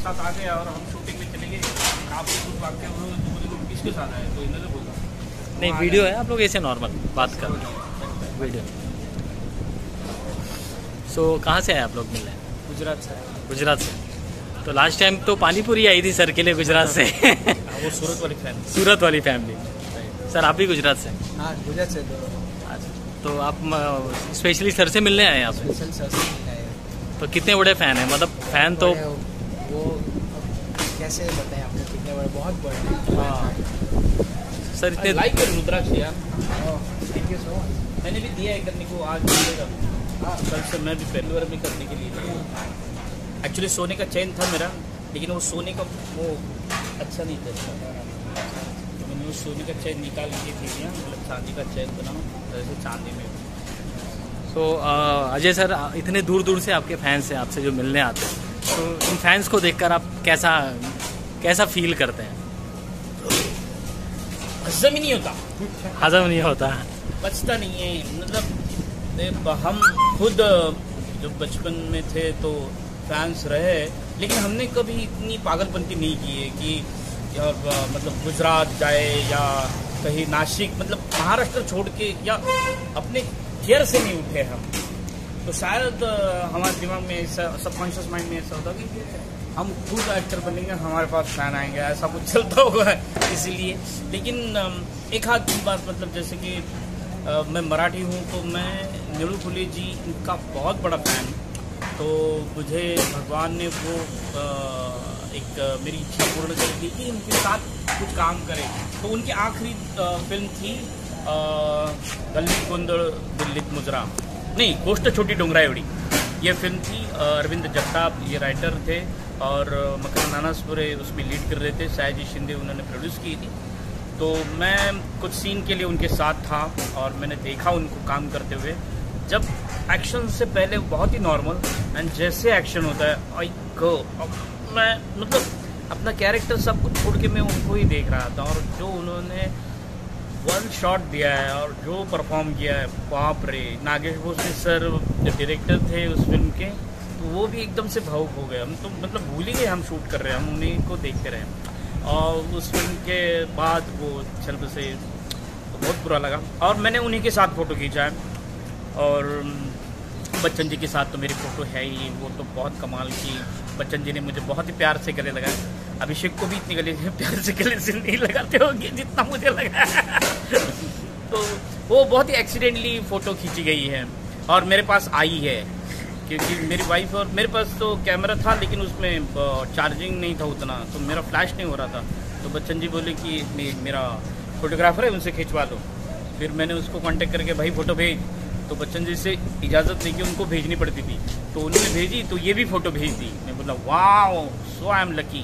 साथ आ गए और हम शूटिंग में चले गए। आपके कुछ वाक्य बोले किसके साथ आए, तो इन्होंने बोला नहीं वीडियो है, आप लोग ऐसे नॉर्मल बात कर वीडियो। सो कहाँ से आए आप लोग मिलने? गुजरात से। गुजरात से। तो लास्ट टाइम तो पानी पूरी आई थी सर के लिए गुजरात से। वो सूरत वाली फैमिली। सूरत वाली फैमिली। सर आप भी गुजरात से? हाँ गुजरात से। तो आप स्पेशली सर से मिलने आए आप? स्पेशल सर से मिलने आए। तो कितने बड़े फैन हैं, मतलब फैन तो वो कैसे बताएं आपको कितने बड़े, बहुत बड़े। हाँ सर इतने लाइक रुद्राक्ष यार, थैंक यू सो मच। मैंने भी दिया है करने को, आज मिलेगा। कल से मैं भी पहली बार में करने के लिए। एक्चुअली सोने का चैन था मेरा, लेकिन वो सोने का वो अच्छा नहीं था, तो मैंने वो सोने का चैन निकाल के दे दिया, मतलब चांदी का चैन बनाऊँ जैसे चांदी में। तो अजय सर इतने दूर दूर से आपके फैंस हैं, आपसे जो मिलने आते हैं, तो इन फैंस को देखकर आप कैसा फील करते हैं? हजम ही नहीं होता, हजम नहीं होता, बचता नहीं है। मतलब हम खुद जब बचपन में थे तो फैंस रहे, लेकिन हमने कभी इतनी पागलपंती नहीं की है कि या मतलब गुजरात जाए या कहीं नासिक, मतलब महाराष्ट्र छोड़ के या अपने चेयर से नहीं उठे हम। तो शायद हमारे दिमाग में ऐसा, सबकॉन्शियस माइंड में ऐसा होता कि हम खुद एक्टर बनेंगे, हमारे पास फैन आएंगे, ऐसा कुछ चलता होगा इसीलिए। लेकिन एक हाथ की बात, मतलब जैसे कि मैं मराठी हूँ, तो मैं नीलू फुले जी इनका बहुत बड़ा फैन। तो मुझे भगवान ने वो एक मेरी इच्छा पूर्ण कर दी कि उनके साथ कुछ काम करें। तो उनकी आखिरी फिल्म थी गल्ली गोंधळ दिल्लीत मुजरा, नहीं गोष्ट छोटी डोंगरा एवढी, ये फिल्म थी। अरविंद जगताप ये राइटर थे और मकरंद नानासपुरे उसमें लीड कर रहे थे, सयाजी शिंदे उन्होंने प्रोड्यूस की थी। तो मैं कुछ सीन के लिए उनके साथ था और मैंने देखा उनको काम करते हुए। जब एक्शन से पहले बहुत ही नॉर्मल, एंड जैसे एक्शन होता है आई गो, मैं मतलब अपना कैरेक्टर सब कुछ छोड़ के मैं उनको ही देख रहा था। और जो उन्होंने वन शॉट दिया है और जो परफॉर्म किया है, बाप रे। नागेश भोसले सर जो डायरेक्टर थे उस फिल्म के, तो वो भी एकदम से भावुक हो गए। हम तो मतलब भूल ही गए हम शूट कर रहे हैं, हम उन्हीं को देखते रहे। और उस फिल्म के बाद वो चल बसे, तो बहुत बुरा लगा। और मैंने उन्हीं के साथ फ़ोटो खींचा है, और बच्चन जी के साथ तो मेरी फ़ोटो है ही, वो तो बहुत कमाल की। बच्चन जी ने मुझे बहुत ही प्यार से गले लगाया। अभिषेक को भी इतनी गले प्यार से गले से नहीं लगाते होंगे जितना मुझे लगा। तो वो बहुत ही एक्सीडेंटली फ़ोटो खींची गई है और मेरे पास आई है, क्योंकि मेरी वाइफ और मेरे पास तो कैमरा था, लेकिन उसमें चार्जिंग नहीं था उतना, तो मेरा फ्लैश नहीं हो रहा था। तो बच्चन जी बोले कि मेरा फोटोग्राफर है, उनसे खिंचवा दो। फिर मैंने उसको कांटेक्ट करके भाई फ़ोटो भेज, तो बच्चन जी से इजाज़त लेके उनको भेजनी पड़ती थी, तो उन्होंने भेजी, तो ये भी फ़ोटो भेज दी। मैं बोला wow, so I am lucky.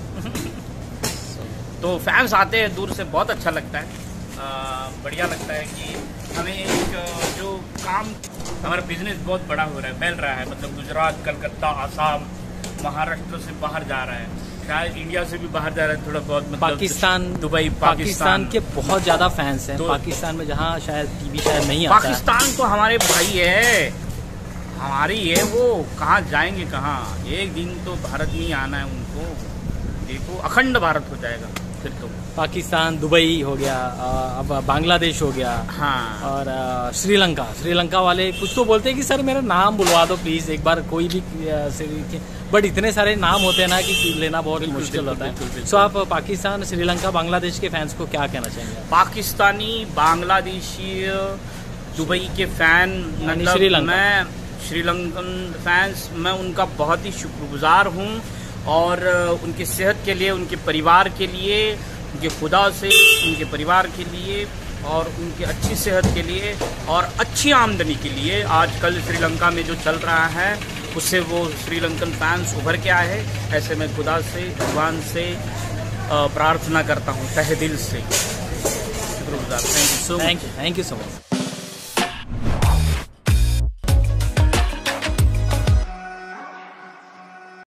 तो फैंस आते हैं दूर से, बहुत अच्छा लगता है, बढ़िया लगता है कि हमें एक जो काम, हमारा बिजनेस बहुत बड़ा हो रहा है, फैल रहा है। मतलब गुजरात, कलकत्ता, आसाम, महाराष्ट्र से बाहर जा रहा है, शायद इंडिया से भी बाहर जा रहा है थोड़ा बहुत। मतलब पाकिस्तान, दुबई, पाकिस्तान के बहुत ज़्यादा फैंस हैं। पाकिस्तान में जहाँ शायद टीवी शायद नहीं आता। पाकिस्तान तो हमारे भाई है, हमारी है, वो कहाँ जाएंगे कहाँ। एक दिन तो भारत में ही आना है उनको, देखो अखंड भारत हो जाएगा फिर तो। पाकिस्तान, दुबई हो गया, अब बांग्लादेश हो गया, हाँ, और श्रीलंका वाले कुछ तो बोलते हैं कि सर मेरा नाम बुलवा दो प्लीज़ एक बार, कोई भी, बट इतने सारे नाम होते हैं ना कि लेना बहुत मुश्किल होता है। सो आप पाकिस्तान, श्रीलंका, बांग्लादेश के फैंस को क्या कहना चाहेंगे? पाकिस्तानी, बांग्लादेशी, दुबई के फैन, मतलब मैं श्रीलंकन फैंस, मैं उनका बहुत ही शुक्रगुजार हूँ। और उनकी सेहत के लिए, उनके परिवार के लिए, उनके खुदा से, उनके परिवार के लिए और उनकी अच्छी सेहत के लिए और अच्छी आमदनी के लिए आजकल श्रीलंका में जो चल रहा है उससे वो श्रीलंकन फैंस उभर के आए हैं। ऐसे मैं खुदा से, भगवान से प्रार्थना करता हूँ तहे दिल से। शुक्रगुजार। Thank you so much.